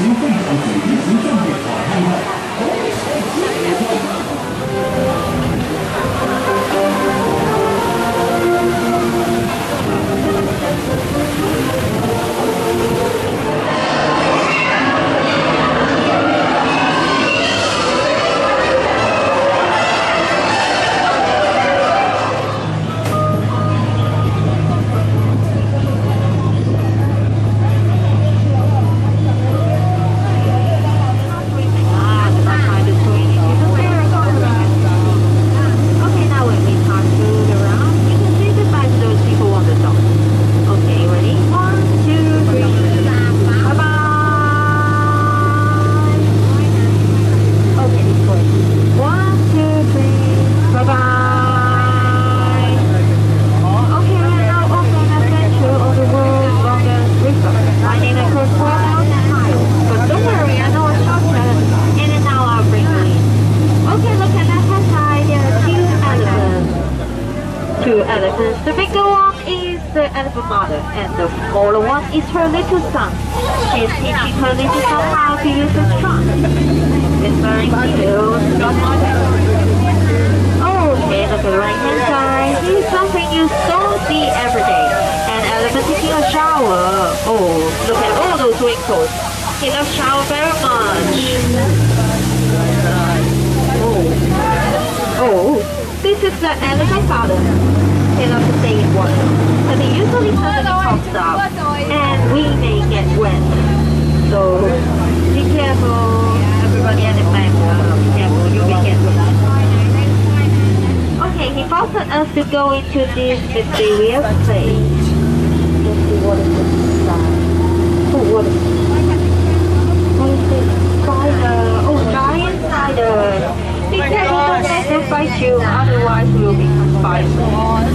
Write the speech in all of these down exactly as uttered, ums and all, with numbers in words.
The bigger one is the elephant mother, and the smaller one is her little son. She's teaching her little son how to use the trunk. It's very cute. Okay, look at the right hand side. Here's something you don't see every day. An elephant taking a shower. Oh, look at all those wrinkles. He loves shower very much. Oh, oh, this is the elephant father. He loves to stay in water, but he usually suddenly pops out, and we may get wet. So be careful, everybody at the back. Uh, be careful, you'll be get wet. Okay, he followed us to go into this mysterious place. Let's see what is inside. Oh, what is it? What is this? Spider. Oh, giant spider. Be careful, don't let them bite you, otherwise you'll become spider.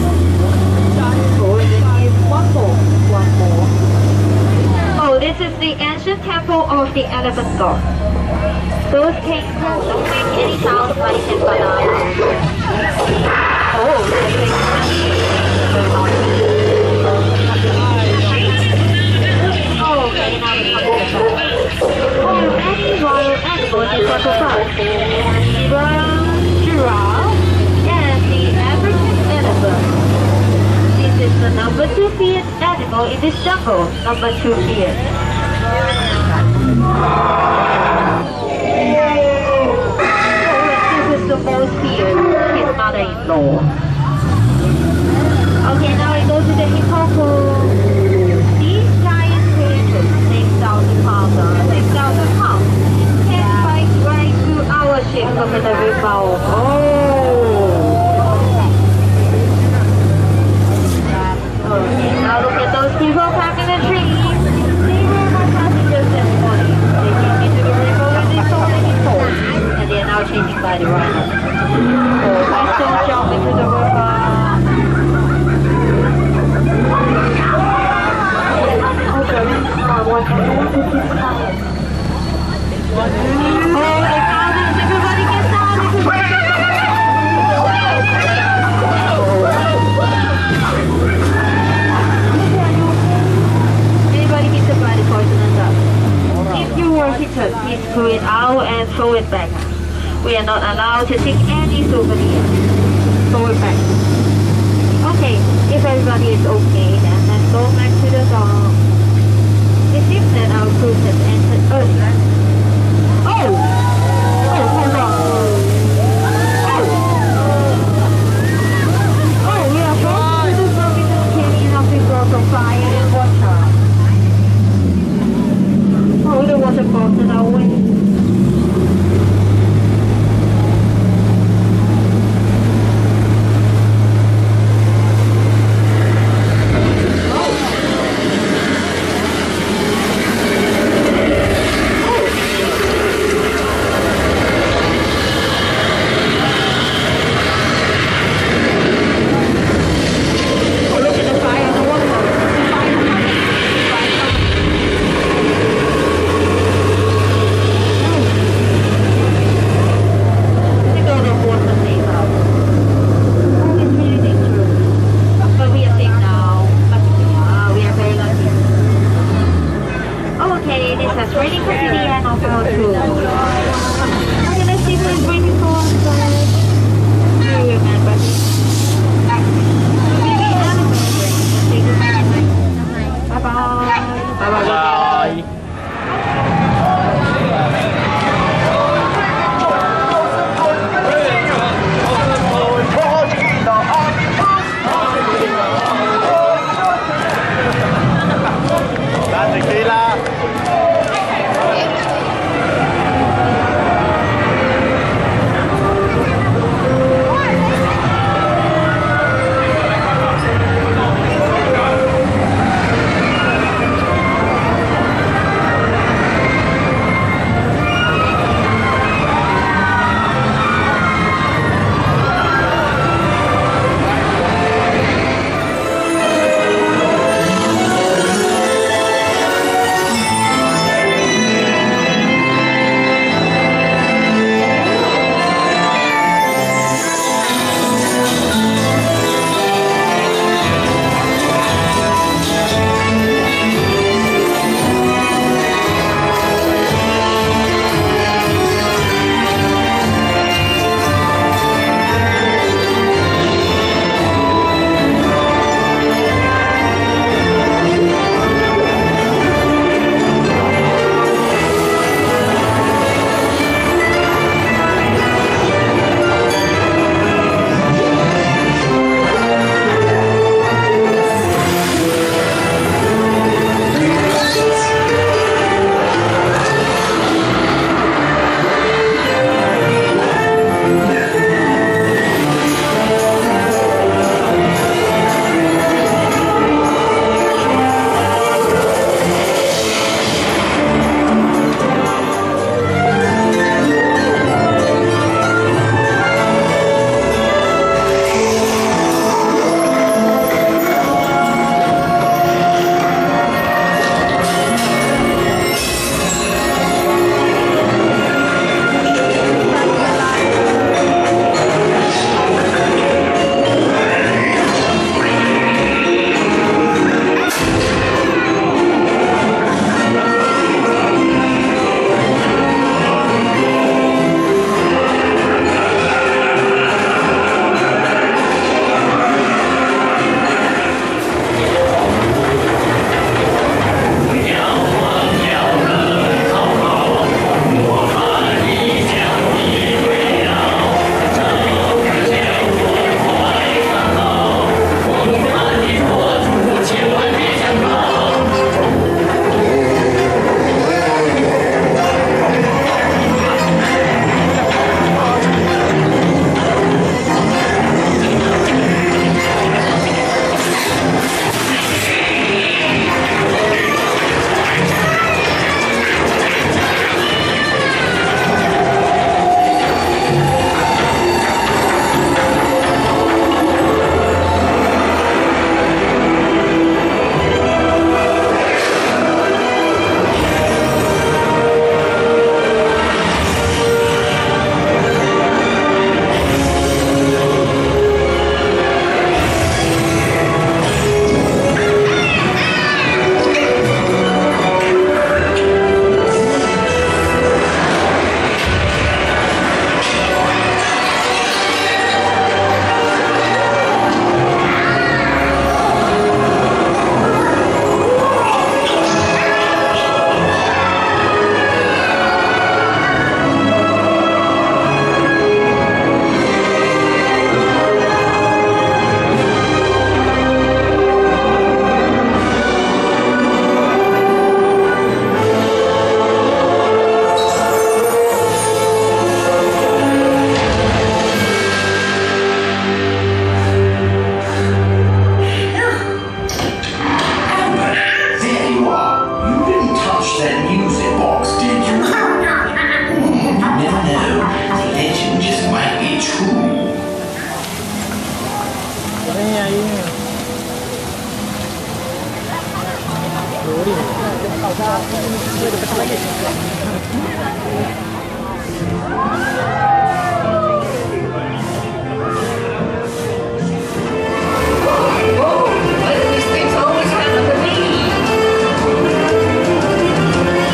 One more, one more. Oh, this is the ancient temple of the elephant god. Those caves don't make any sounds like in banana. Oh, oh, okay, now we come back. Oh, any wild animal is what the fuck? Giraffe, giraffe, and the African elephant. This is the number two feared animal in this jungle. Number two feared. This is the most feared. His mother-in-law. Okay, now we go to the hippopo. These giant creatures, six thousand pounds, six thousand pounds, can fight right through our ship. Look at the rebound. Oh. Okay, now look at those people climbing the trees. They were my passengers this morning. They came into the river when they saw the hippos, and they are now chasing by the rhino. So let's just jump into the river. Oh, they found it! Everybody get down! Anybody hit the body poisonous up? If you were hit, please pull it out and throw it back. We are not allowed to take any souvenirs. Throw it back. Okay, if everybody is okay, then let's go back to the dog. It seems that our cruise has entered early. Oh! Oh, hold on. Oh! Oh, we are going to the forbidden canyon of the growth of fire and water. Oh, the waterfalls in our way. Okay, this is ready for the end of our tour. Okay, let's see who is waiting for us. Here you remember. Bye bye. Bye bye. Bye. Why do these things always happen to me?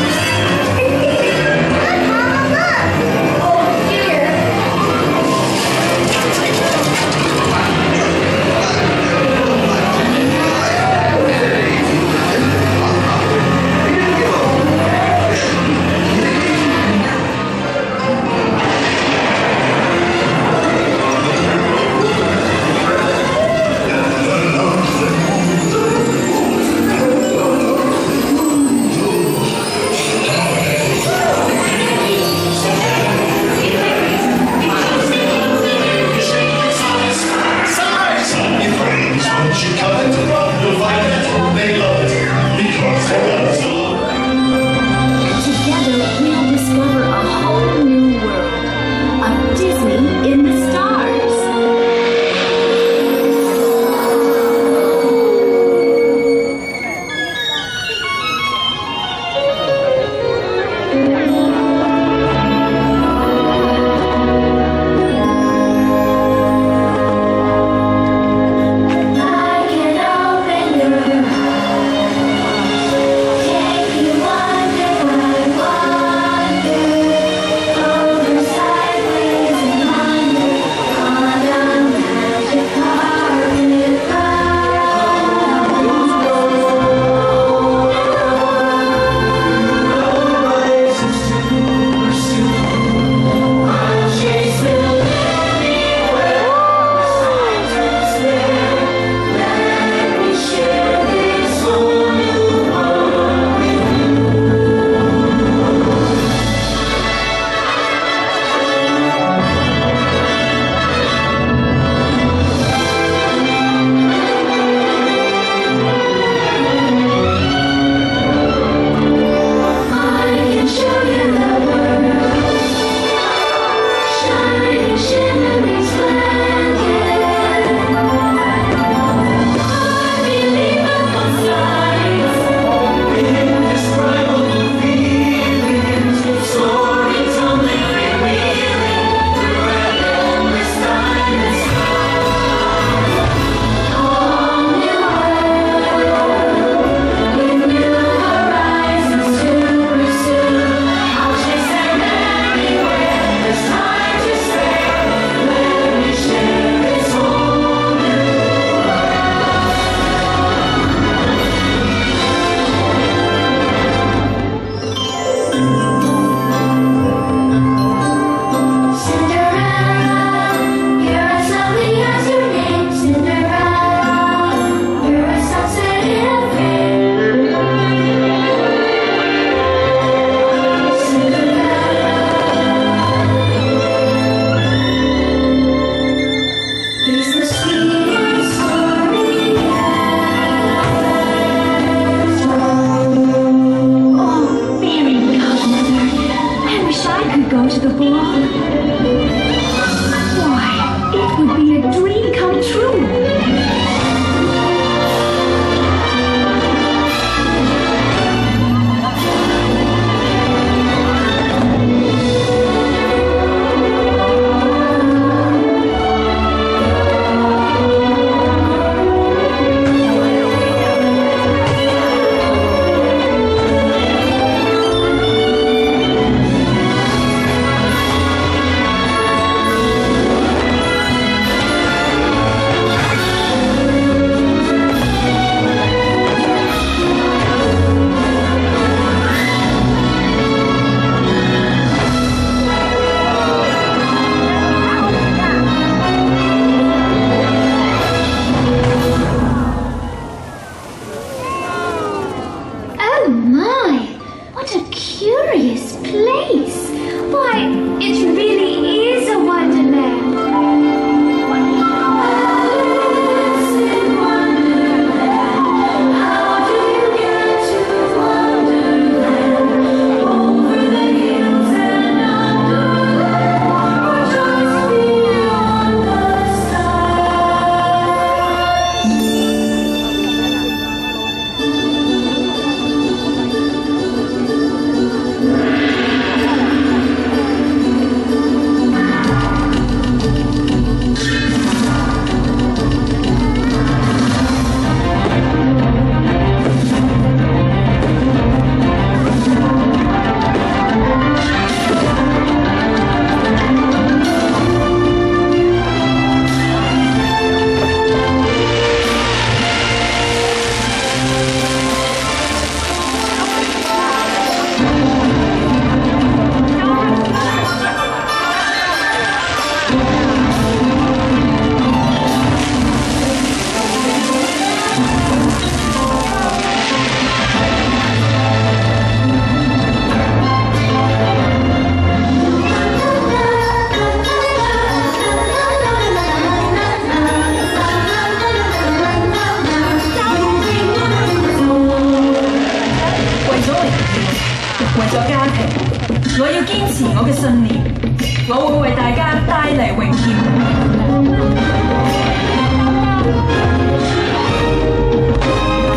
為咗家庭，我要堅持我嘅信念，我會為大家帶嚟榮耀。